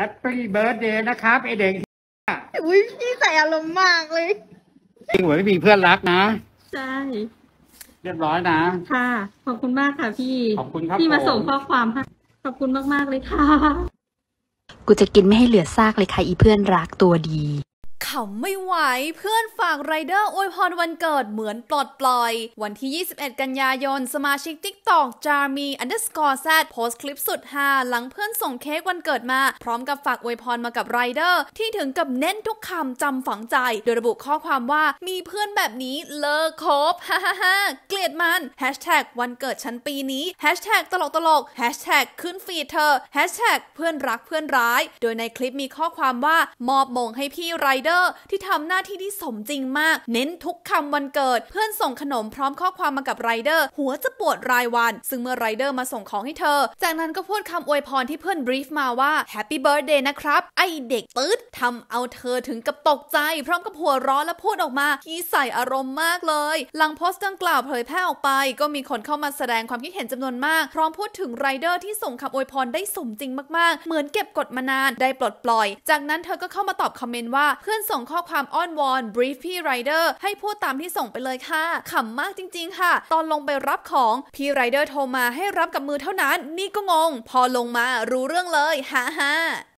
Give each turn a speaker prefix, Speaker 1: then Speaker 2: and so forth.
Speaker 1: Happy Birthday นะครับไอเด็ก
Speaker 2: อุ้ยพี่ใส่อารมณ์มากเลย
Speaker 1: จริงเหมือนไม่มีเพื่อนรักนะ
Speaker 2: ใช่
Speaker 1: เรียบร้อยนะ
Speaker 2: ค่ะขอบคุณมากค่ะพี่
Speaker 1: ขอบคุณครับ
Speaker 2: ที่มาส่งข้อความให้ขอบคุณมากๆเลยค่ะ
Speaker 3: กูจะกินไม่ให้เหลือซากเลยค่ะอีเพื่อนรักตัวดี
Speaker 4: ขำไม่ไหวเพื่อนฝากไรเดอร์อวยพรวันเกิดเหมือนปลดปล่อยวันที่ 21 กันยายนสมาชิก TikTok จามี_z โพสต์คลิปสุดฮาหลังเพื่อนส่งเค้กวันเกิดมาพร้อมกับฝากอวยพรมากับไรเดอร์ที่ถึงกับเน้นทุกคำจำฝังใจโดยระบุข้อความว่ามีเพื่อนแบบนี้เลิกคบฮ่าฮ่าฮ่าเกลียดมันแฮชแท็กวันเกิดฉันปีนี้แฮชแท็กตลกแฮชแท็กขึ้นฟีดเธอแฮชแท็กเพื่อนรักเพื่อนร้ายโดยในคลิปมีข้อความว่ามอบมงให้พี่ไรเดอร์ที่ทำหน้าที่ที่สมจริงมากเน้นทุกคำวันเกิดเพื่อนส่งขนมพร้อมข้อความมากับไรเดอร์หัวจะปวดรายวันซึ่งเมื่อไรเดอร์มาส่งของให้เธอจากนั้นก็พูดคำอวยพรที่เพื่อนบรีฟมาว่า Happy Birthday นะครับไอเด็กตืดทำเอาเธอถึงกับตกใจพร้อมกับหัวเราะและพูดออกมาที่ใส่อารมณ์มากเลยหลังโพสต์ดังกล่าวเผยแพร่ออกไปก็มีคนเข้ามาแสดงความคิดเห็นจำนวนมากพร้อมพูดถึงไรเดอร์ที่ส่งคำอวยพรได้สมจริงมากๆเหมือนเก็บกดมานานได้ปลดปล่อยจากนั้นเธอก็เข้ามาตอบคอมเมนต์ว่าเพื่อนส่งข้อความอ้อนวอนบรีฟพี่ไรเดอร์ให้พูดตามที่ส่งไปเลยค่ะขำมากจริงๆค่ะตอนลงไปรับของพี่ไรเดอร์โทรมาให้รับกับมือเท่านั้นนี่ก็งงพอลงมารู้เรื่องเลยฮ่าฮ่า